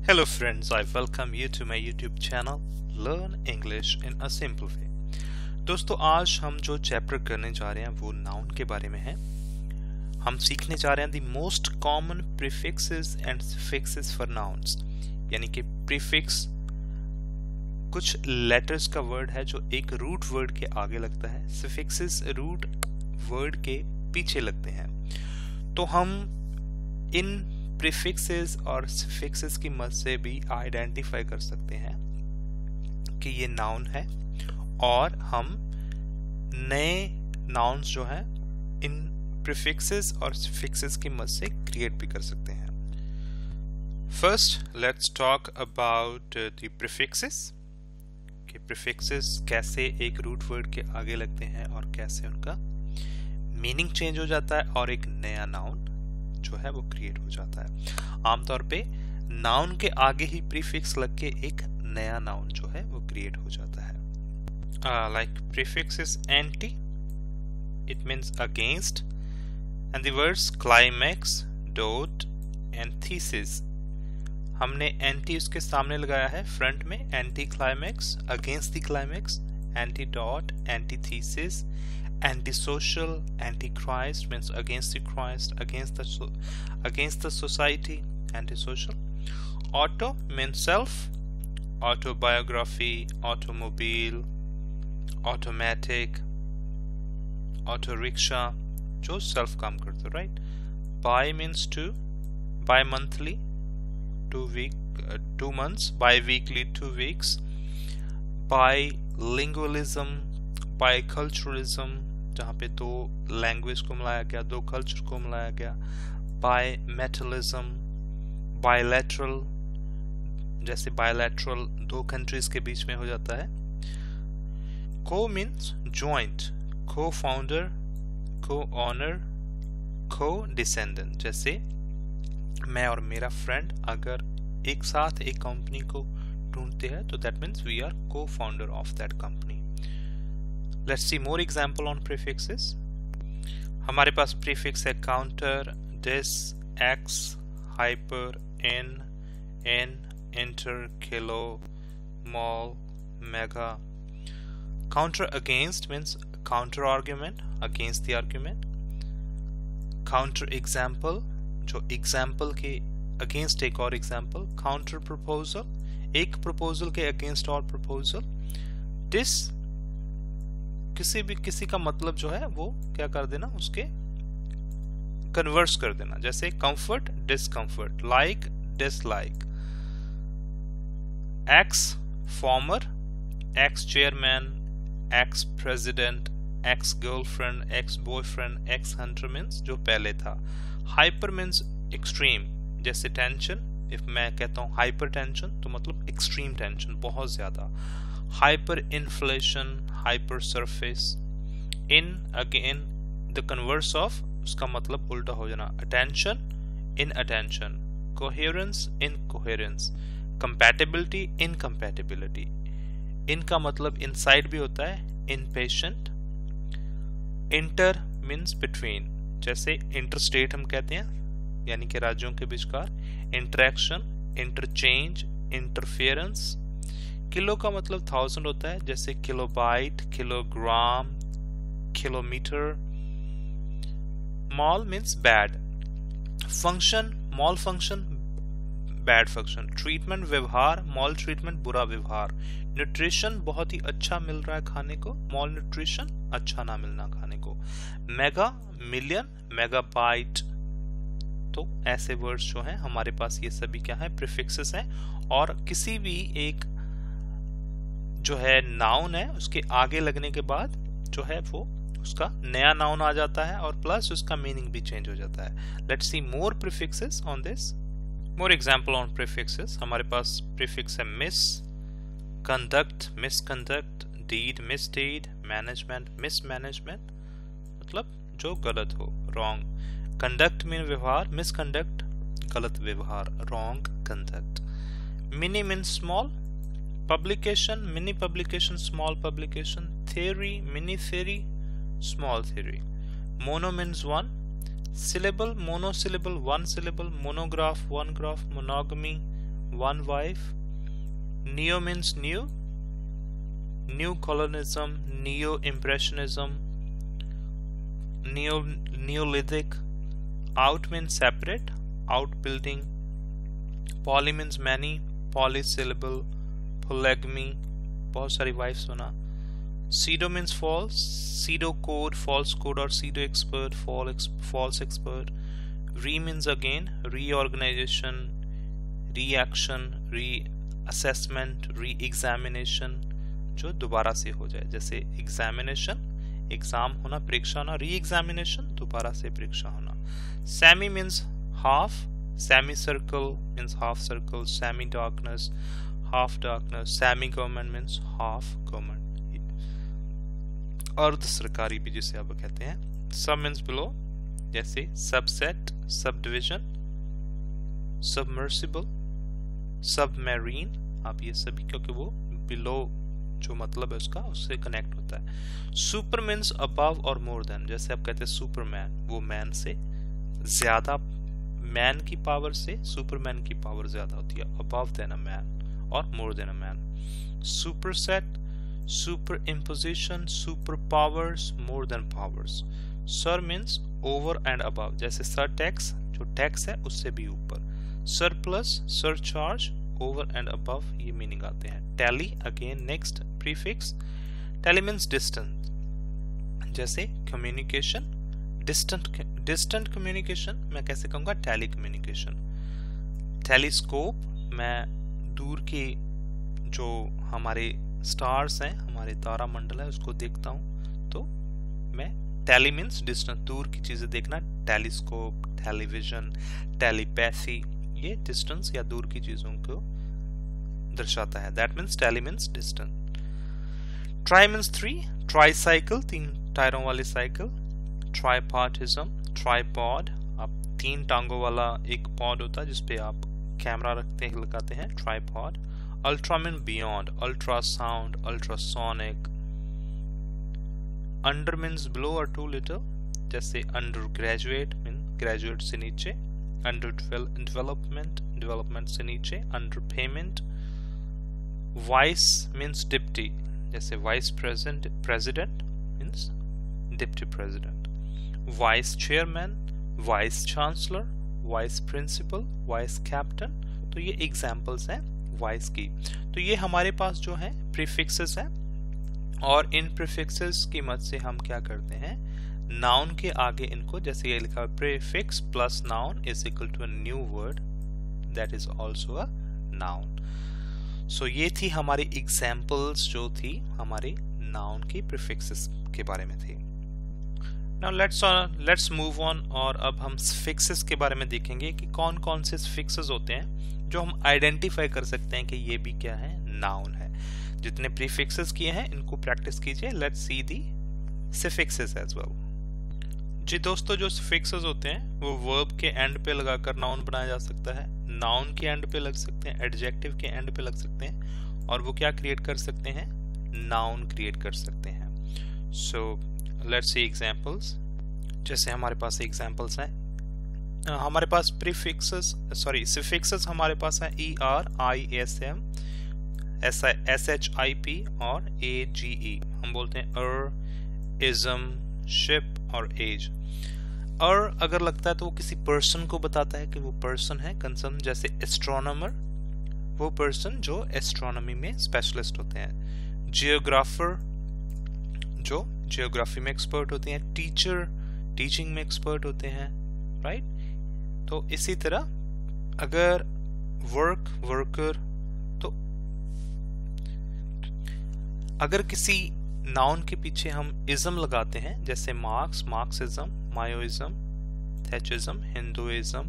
Hello friends, I welcome you to my YouTube channel Learn English in a Simple Way। दोस्तों आज हम जो chapter करने जा रहे हैं वो नाउन के बारे में है। हम सीखने जा रहे हैं the most common prefixes and suffixes for nouns, यानी कि प्रीफिक्स कुछ लेटर्स का वर्ड है जो एक रूट वर्ड के आगे लगता है, सफिक्सेस रूट वर्ड के पीछे लगते हैं। तो हम इन प्रीफिक्सेस और सफिक्सेस की मदद से भी आइडेंटिफाई कर सकते हैं कि ये नाउन है, और हम नए नाउन्स जो हैं इन प्रीफिक्सेस और सफिक्सेस की मदद से क्रिएट भी कर सकते हैं। First let's talk about the prefixes कि प्रीफिक्सेस कैसे एक रूट वर्ड के आगे लगते हैं और कैसे उनका मीनिंग चेंज हो जाता है और एक नया नाउन जो है वो क्रिएट हो जाता है। आमतौर पे नाउन के आगे ही प्रीफिक्स लग के एक नया नाउन जो है वो क्रिएट हो जाता है। Like prefix is anti, it means against, and the words climax, dot and thesis. हमने एंटी उसके सामने लगाया है फ्रंट में, anti climax, against the climax, anti dot, anti thesis, antisocial, antichrist means against the Christ, against the society, antisocial. Auto means self, autobiography, automobile, automatic, auto rickshaw जो self काम करते हो, right? Bi means two, bi-monthly 2 months, bi-weekly 2 weeks, bilingualism, biculturalism जहाँ पे दो language को मिलाया गया, दो कल्चर को मिलाया गया, बाय मेटलिज्म, बायलैटरल, जैसे बायलैटरल दो कंट्रीज के बीच में हो जाता है। Co means joint, co founder, co owner, co descendant. जैसे मैं और मेरा फ्रेंड अगर एक साथ एक कंपनी को ढूंढते हैं तो that means we are co founder of that company. Let's see more example on prefixes. हमारे पास prefix है counter, dis, x, hyper, in, inter, kilo, mall, mega. Counter against means counter argument, against the argument. Counter example, जो example के against एक और example. Counter proposal, एक proposal के against और proposal. Dis किसी का मतलब जो है वो क्या कर देना, उसके कन्वर्स कर देना। जैसे comfort, discomfort, like, dislike. Ex former, ex chairman, ex president, ex girlfriend, ex boyfriend, ex hunter means जो पहले था। हाइपर मीन्स एक्सट्रीम, जैसे टेंशन, इफ मैं कहता हूँ हाइपर टेंशन तो मतलब एक्सट्रीम टेंशन, बहुत ज्यादा। Hyper inflation, hyper surface. In again the converse of, उसका मतलब उल्टा हो जाना, attention, in attention. Coherence, in coherence. Compatibility, incompatibility. इनका मतलब इनसाइड भी होता है, इनपेशेंट। इंटर मीन्स बिटवीन, जैसे इंटरस्टेट हम कहते हैं यानी कि राज्यों के बीचकार। Interaction, interchange, interference. किलो का मतलब 1000 होता है, जैसे kilobyte, kilogram, kilometre. Mal means bad. Function, mal function, bad function. Treatment, व्यवहार, मॉल ट्रीटमेंट, बुरा व्यवहार। न्यूट्रिशन, बहुत ही अच्छा मिल रहा है खाने को, मॉल न्यूट्रिशन, अच्छा ना मिलना खाने को। Mega, million, megabyte. तो ऐसे वर्ड्स जो हैं हमारे पास ये सभी क्या है, प्रीफिक्सेस हैं। और किसी भी एक जो है नाउन है उसके आगे लगने के बाद जो है वो उसका नया नाउन आ जाता है और प्लस उसका मीनिंग भी चेंज हो जाता है। Let's see more prefixes on this, more example on prefixes. हमारे पास प्रीफिक्स है mis, conduct, misconduct, deed, misdeed, management, mismanagement, मतलब जो गलत हो, रॉन्ग। कंडक्ट मीन व्यवहार, मिसकंडक्ट गलत व्यवहार, wrong conduct. Mini mean small, publication, mini publication, small publication. Theory, mini theory, small theory. Mono means one. Syllable, monosyllable, one syllable. Monograph, one graph. Monogamy, one wife. Neo means new. New colonism, neo-impressionism, Neolithic. Out means separate, outbuilding. Poly means many, polysyllable, polygamy, बहुत सारी wives होना. Pseudo means false, pseudo code, false code, or pseudo expert, false expert. Re means again, reorganization, reaction, reassessment, re-examination, जो दोबारा से हो जाए. जैसे examination, exam होना, परीक्षा होना. री-एग्जामिनेशन, दोबारा से परीक्षा होना. Semi means half, semicircle means half circle, semi-darkness, half darkness. Semi-government means half government. अर्ध सरकारी भी जिसे आप कहते हैं. Sub means below, जैसे subset, subdivision, submersible, submarine. आप ये सभी, क्योंकि वो below जो मतलब है उसका, उससे कनेक्ट होता है. Super means above or more than. जैसे आप कहते हैं सुपरमैन, वो मैन से ज्यादा, मैन की पावर से सुपरमैन की पावर ज्यादा होती है. above than a man और more than a man. Superset, superimposition, superpowers, more than powers. Sur means over and above. जैसे surtax, जो टैक्स है उससे भी ऊपर. Surplus, surcharge, over and above, ये मीनिंग आते हैं. Tally, again next prefix. Tally means distant. जैसे communication, distant communication मैं कैसे कहूँगा? tally communication. Telescope, मैं दूर के जो हमारे स्टार्स हैं, हमारे तारा मंडल है, उसको देखता हूँ, तो मैं tally means distant, दूर की चीजें देखना. टेलीस्कोप, टेलीविजन, टेलीपैथी, ये डिस्टेंस या दूर की चीजों को दर्शाता है. That means tally means distant. Tri means three, tricycle, 3 टायरों वाली साइकिल. Tripartism, tripod, आप 3 टांगों वाला एक पॉड होता है जिसपे आप कैमरा रखते हैं, लगाते हैं. Tripod. Ultra means beyond, ultrasound, ultrasonic. Under means below or too little. जैसे undergraduate means graduate से नीचे. Under development, development से नीचे. Underpayment. Vice means deputy. जैसे vice president means deputy president. Vice chairman, vice chancellor, vice principal, vice captain. तो ये examples हैं vice की. तो ये हमारे पास जो है प्रीफिक्सेस हैं, और इन प्रीफिक्सेस की मदद से हम क्या करते हैं, नाउन के आगे इनको, जैसे ये लिखा है prefix plus noun is equal to a new word that is also a noun. So ये थी हमारी एग्जांपल्स जो थी हमारे नाउन की प्रीफिक्सेस के बारे में थी. नाउ लेट्स मूव ऑन, और अब हम सफिक्सेस के बारे में देखेंगे कि कौन कौन से सफिक्सेस होते हैं जो हम आइडेंटिफाई कर सकते हैं कि ये भी क्या है, नाउन है. जितने प्रीफिक्सेस किए हैं इनको प्रैक्टिस कीजिए. Let's see the suffixes as well. जी दोस्तों, जो सफिक्सेस होते हैं वो वर्ब के एंड पे लगाकर नाउन बनाया जा सकता है, नाउन के एंड पे लग सकते हैं, एडजेक्टिव के एंड पे लग सकते हैं, और वो क्या क्रिएट कर सकते हैं, नाउन क्रिएट कर सकते हैं. So let's see examples. जैसे हमारे पास एग्जांपल्स हैं, हमारे पास सफिक्सेस हमारे पास है ER, ISM, SHIP और AGE. हम बोलते हैं इज्म, शिप और एज. अगर लगता है तो वो किसी पर्सन को बताता है कि वो पर्सन है कंसर्न. जैसे एस्ट्रोनॉमर, वो पर्सन जो एस्ट्रोनॉमी में स्पेशलिस्ट होते हैं. जियोग्राफर, जो जियोग्राफी में एक्सपर्ट होते हैं. टीचर, टीचिंग में एक्सपर्ट होते हैं, राइट. तो इसी तरह अगर वर्कर, तो अगर किसी नाउन के पीछे हम इज्म लगाते हैं, जैसे Marxism, Maoism, Thatcherism, Hinduism,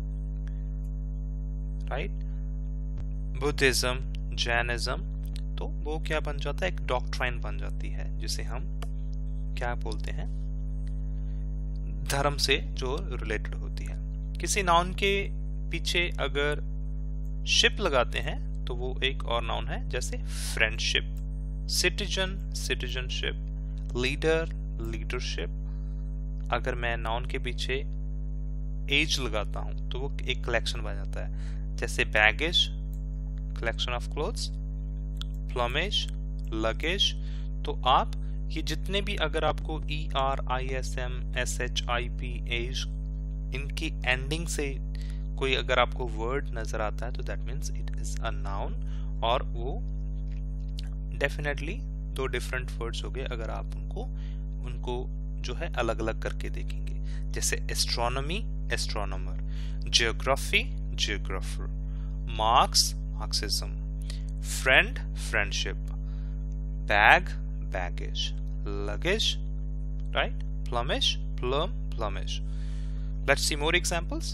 right, Buddhism, Jainism, तो वो क्या बन जाता है, एक डॉक्ट्राइन बन जाती है जिसे हम क्या बोलते हैं, धर्म से जो रिलेटेड होती है. किसी नाउन के पीछे अगर शिप लगाते हैं तो वो एक और नाउन है, जैसे friendship, citizen, citizenship, leader, leadership. अगर मैं नाउन के पीछे एज लगाता हूं तो वो एक कलेक्शन बन जाता है, जैसे baggage, collection of clothes, plumage, luggage। तो आप ये जितने भी अगर आपको ER, ISM, SH, IP, H इनकी एंडिंग से कोई अगर आपको वर्ड नजर आता है तो that means it is a noun, और वो डेफिनेटली दो डिफरेंट वर्ड्स हो गए अगर आप उनको जो है अलग अलग करके देखेंगे। जैसे astronomy, astronomer, geography, geographer, Marx, Marxism, friend, friendship, bag, baggage, luggage, right, plumage, plum, plumage. Let's see more examples.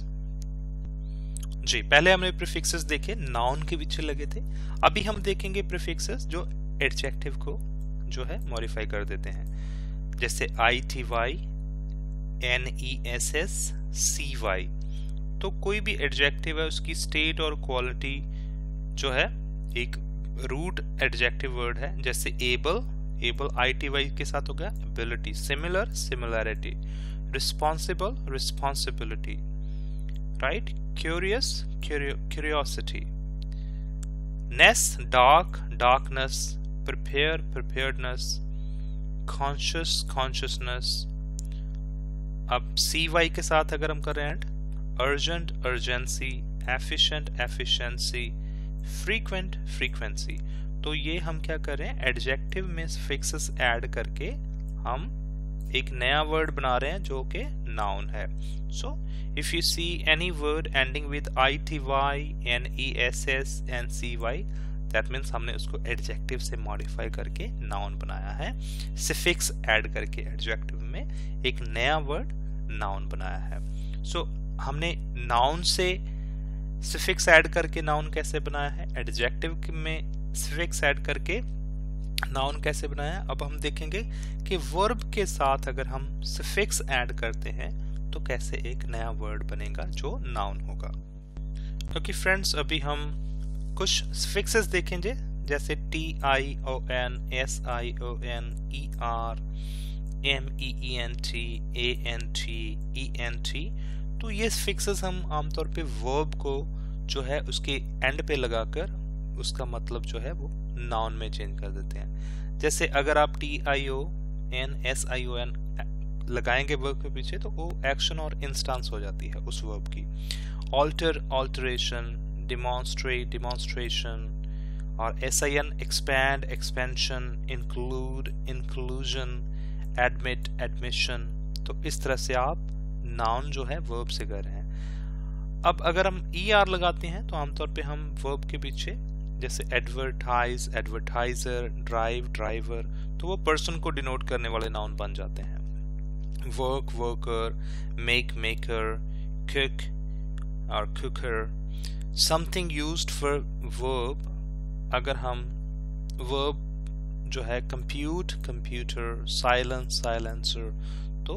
जी, पहले हमने प्रीफिक्सेस देखे, नाउन के पीछे लगे थे। अभी हम देखेंगे प्रीफिक्सेस जो एडजेक्टिव को जो है मॉडिफाई कर देते हैं। जैसे ITY, NESS, CY। तो कोई भी एडजेक्टिव है उसकी स्टेट और क्वालिटी जो है एक रूट एडजेक्टिव वर्ड है। जैसे एबल, एबल ITY के साथ हो गया ability, similar, similarity, responsible, responsibility, right, curious, curiosity, ness, dark, darkness, prepare, preparedness, conscious, consciousness. अब CY के साथ अगर हम कर रहे हैं urgent, urgency, efficient, efficiency, frequent, frequency. तो ये हम क्या कर रहे हैं, एडजेक्टिव में सफिक्सेस ऐड करके हम एक नया वर्ड बना रहे हैं जो कि नाउन है। So if you see any word ending with ITY, NESS and CY, that means हमने उसको एडजेक्टिव से मॉडिफाई करके नाउन बनाया है। सफिक्स ऐड करके एडजेक्टिव में एक नया वर्ड नाउन बनाया है। सो हमने नाउन से सफिक्स ऐड करके नाउन कैसे बनाया है, एडजेक्टिव में सफिक्स ऐड करके नाउन कैसे बनाया। अब हम देखेंगे कि वर्ब के साथ अगर हम सफिक्स ऐड करते हैं तो कैसे एक नया वर्ड बनेगा जो नाउन होगा। ओके फ्रेंड्स, अभी हम कुछ सफिक्सेस देखेंगे जैसे TION, SION, ER, MEENT, ANT, ENT। तो ये सफिक्सेस हम आमतौर पे वर्ब को जो है उसके एंड पे लगाकर उसका मतलब जो है वो नाउन में चेंज कर देते हैं। जैसे अगर आप TION, SION लगाएंगे वर्ब के पीछे तो वो एक्शन और इंस्टेंस हो जाती है उस वर्ब की। ऑल्टर, ऑल्टरेशन, demonstrate, demonstration, और SIN expand, expansion, include, inclusion, admit, admission। तो इस तरह से आप नाउन जो है वर्ब से कर रहे हैं। अब अगर हम ER लगाते हैं तो आमतौर पे हम वर्ब के पीछे जैसे एडवर्टाइज, एडवर्टाइजर, ड्राइव, ड्राइवर, तो वो पर्सन को डिनोट करने वाले नाउन बन जाते हैं। Work, worker, make, maker, cook और cooker. Something used for verb, अगर हम वर्ब जो है कंप्यूट, कंप्यूटर, साइलेंस, साइलेंसर, तो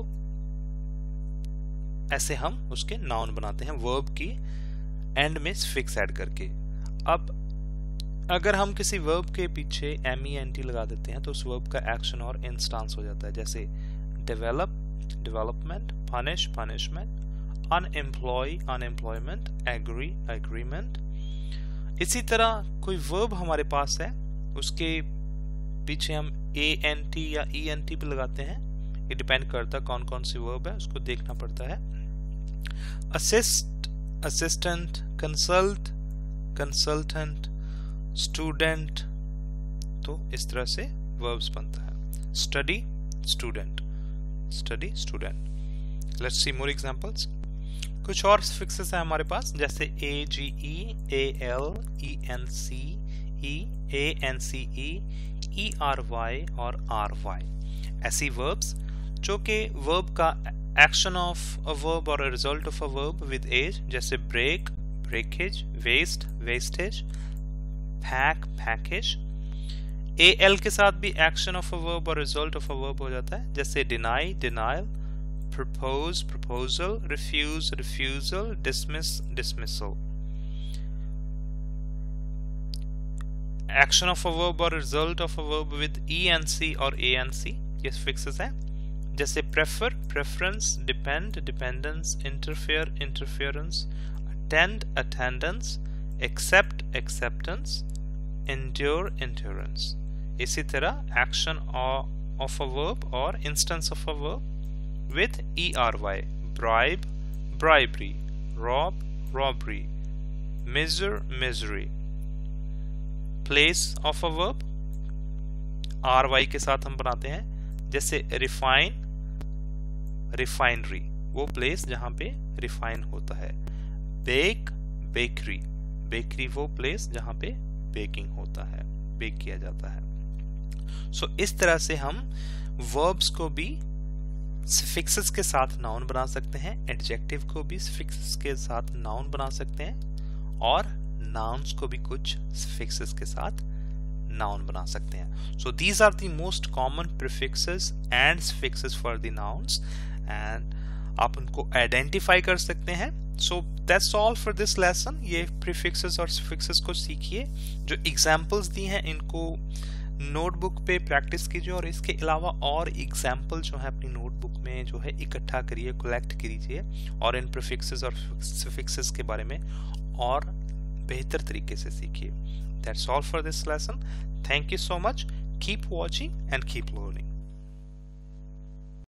ऐसे हम उसके नाउन बनाते हैं वर्ब की एंड में सफिक्स ऐड करके। अब अगर हम किसी वर्ब के पीछे MENT लगा देते हैं तो उस वर्ब का एक्शन और इंस्टेंस हो जाता है। जैसे develop, development, punish, punishment, unemploy, unemployment, agree, agreement. इसी तरह कोई वर्ब हमारे पास है उसके पीछे हम ANT या ENT भी लगाते हैं, ये डिपेंड करता है कौन कौन सी वर्ब है उसको देखना पड़ता है। Assist, assistant, consult, consultant, student. तो इस तरह से वर्ब्स बनता है। Study, student, study, student. Let's see more examples. कुछ और सफिक्सेस है हमारे पास जैसे AGE, AL, ENC, ANCE, ERY और RY। ऐसी वर्ब्स जो कि वर्ब का एक्शन ऑफ अ वर्ब और result of a verb with age, जैसे break, breakage, waste, wastage, pack, package. AL के साथ भी एक्शन ऑफ अ वर्ब और रिजल्ट ऑफ अ वर्ब हो जाता है, जैसे deny, denial, propose, proposal, refuse, refusal, dismiss, dismissal। Action of a verb or result of a verb with ENC और ANC, ये suffixes हैं जैसे prefer, preference, depend, dependence, interfere, interference, attend, attendance, accept acceptance, endure endurance। इसी तरह action of a verb और instance of a verb with ERY, bribe bribery, rob robbery, measure misery। Place of a verb RY के साथ हम बनाते हैं, जैसे refine refinery, वो प्लेस जहां पे रिफाइन होता है। बेक बेकरी, बेकरी वो प्लेस जहां पे बेकिंग होता है, बेक किया जाता है। सो इस तरह से हम वर्ब्स को भी suffixes के साथ नाउन बना सकते हैं, एडजेक्टिव को भी suffixes के साथ नाउन बना सकते हैं, और nouns को भी कुछ suffixes के साथ नाउन बना सकते हैं। So these are the most common prefixes and suffixes for the nouns, and आप उनको आइडेंटिफाई कर सकते हैं। So that's all for this lesson। ये prefixes और suffixes को सीखिए। जो एग्जाम्पल्स दी हैं इनको नोटबुक पे प्रैक्टिस कीजिए, और इसके अलावा और एग्जाम्पल जो है अपनी नोटबुक में जो है इकट्ठा करिए, कलेक्ट कीजिए, और इन prefixes और suffixes के बारे में और बेहतर तरीके से सीखिए। That's all for this lesson. Thank you so much. Keep watching and keep learning.